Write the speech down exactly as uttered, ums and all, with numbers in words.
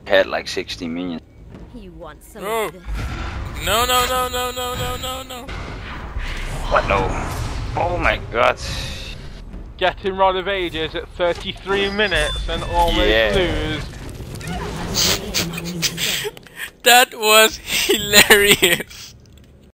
Had like sixty minions. You want some Oh. of this? No, no, no, no, no, no, no, no. What no? Oh my god. Getting Rod of Ages at thirty-three minutes and almost Yeah. lose. That was hilarious.